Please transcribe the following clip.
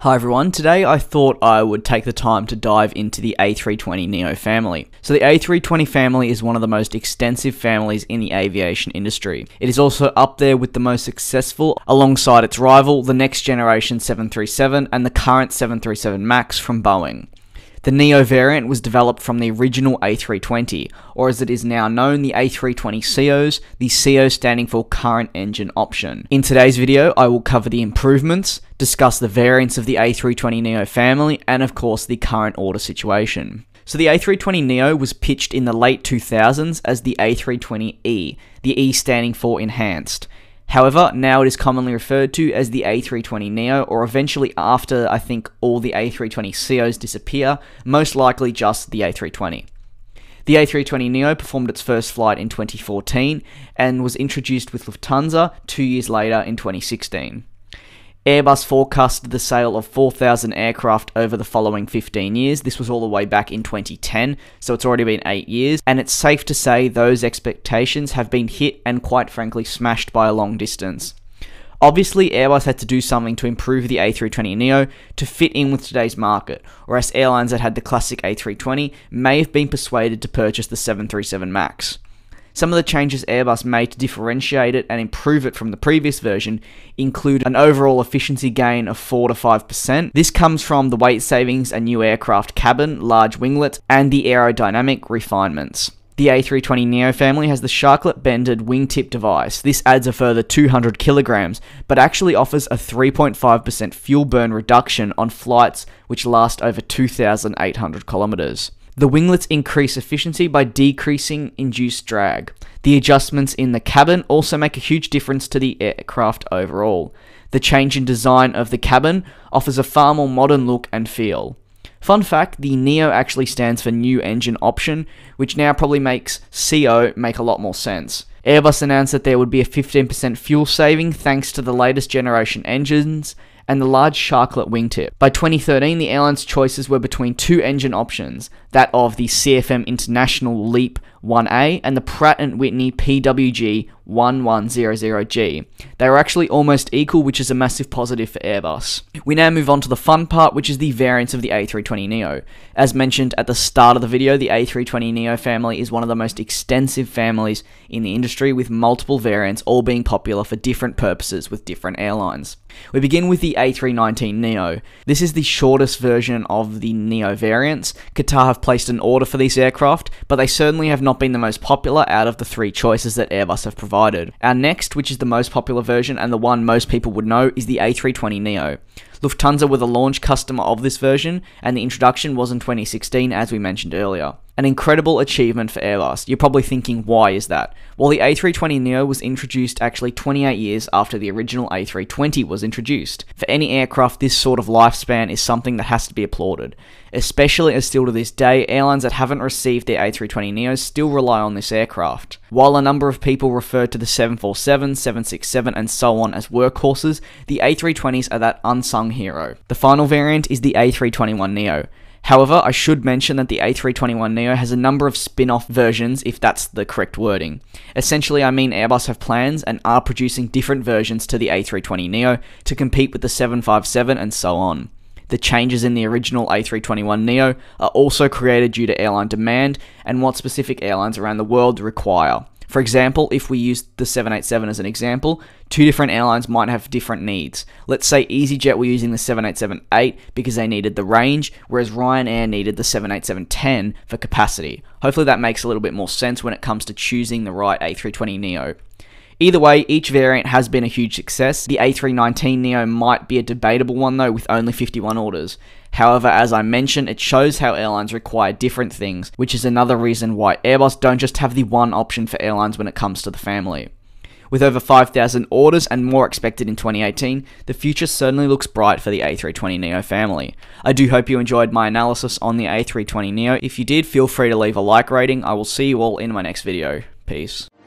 Hi everyone, today I thought I would take the time to dive into the A320neo family. So the A320 family is one of the most extensive families in the aviation industry. It is also up there with the most successful alongside its rival, the next generation 737 and the current 737 MAX from Boeing. The Neo variant was developed from the original A320, or as it is now known, the A320ceos, the CEO standing for current engine option. In today's video, I will cover the improvements, discuss the variants of the A320neo family, and of course the current order situation. So the A320neo was pitched in the late 2000s as the A320e, the E standing for enhanced. However, now it is commonly referred to as the A320neo, or eventually after I think all the A320ceos disappear, most likely just the A320. The A320neo performed its first flight in 2014 and was introduced with Lufthansa 2 years later in 2016. Airbus forecasted the sale of 4,000 aircraft over the following 15 years. This was all the way back in 2010, so it's already been 8 years, and it's safe to say those expectations have been hit and quite frankly smashed by a long distance. Obviously, Airbus had to do something to improve the A320neo to fit in with today's market, or else airlines that had the classic A320 may have been persuaded to purchase the 737 MAX. Some of the changes Airbus made to differentiate it and improve it from the previous version include an overall efficiency gain of 4 to 5%. This comes from the weight savings, a new aircraft cabin, large winglets, and the aerodynamic refinements. The A320neo family has the sharklet bended wingtip device. This adds a further 200 kilograms, but actually offers a 3.5% fuel burn reduction on flights which last over 2,800 kilometers. The winglets increase efficiency by decreasing induced drag. The adjustments in the cabin also make a huge difference to the aircraft overall. The change in design of the cabin offers a far more modern look and feel. Fun fact, the Neo actually stands for New Engine Option, which now probably makes CO make a lot more sense. Airbus announced that there would be a 15% fuel saving thanks to the latest generation engines and the large sharklet wingtip. By 2013, the airline's choices were between two engine options, that of the CFM International LEAP 1A and the Pratt & Whitney PWG 1100G. They were actually almost equal, which is a massive positive for Airbus. We now move on to the fun part, which is the variants of the A320neo. As mentioned at the start of the video, the A320neo family is one of the most extensive families in the industry, with multiple variants all being popular for different purposes with different airlines. We begin with the A319neo. This is the shortest version of the Neo variants. Qatar have placed an order for this aircraft, but they certainly have not been the most popular out of the three choices that Airbus have provided. Our next, which is the most popular version and the one most people would know, is the A320neo. Lufthansa were the launch customer of this version, and the introduction was in 2016, as we mentioned earlier. An incredible achievement for Airbus. You're probably thinking, why is that? Well, the A320neo was introduced actually 28 years after the original A320 was introduced. For any aircraft, this sort of lifespan is something that has to be applauded, especially as still to this day, airlines that haven't received their A320neos still rely on this aircraft. While a number of people refer to the 747, 767 and so on as workhorses, the A320s are that unsung hero. The final variant is the A321neo. However, I should mention that the A321neo has a number of spin-off versions, if that's the correct wording. Essentially, I mean Airbus have plans and are producing different versions to the A320neo to compete with the 757 and so on. The changes in the original A321neo are also created due to airline demand and what specific airlines around the world require. For example, if we use the 787 as an example, two different airlines might have different needs. Let's say EasyJet were using the 787-8 because they needed the range, whereas Ryanair needed the 787-10 for capacity. Hopefully that makes a little bit more sense when it comes to choosing the right A320neo. Either way, each variant has been a huge success. The A319neo might be a debatable one though, with only 51 orders. However, as I mentioned, it shows how airlines require different things, which is another reason why Airbus don't just have the one option for airlines when it comes to the family. With over 5,000 orders and more expected in 2018, the future certainly looks bright for the A320neo family. I do hope you enjoyed my analysis on the A320neo. If you did, feel free to leave a like rating. I will see you all in my next video. Peace.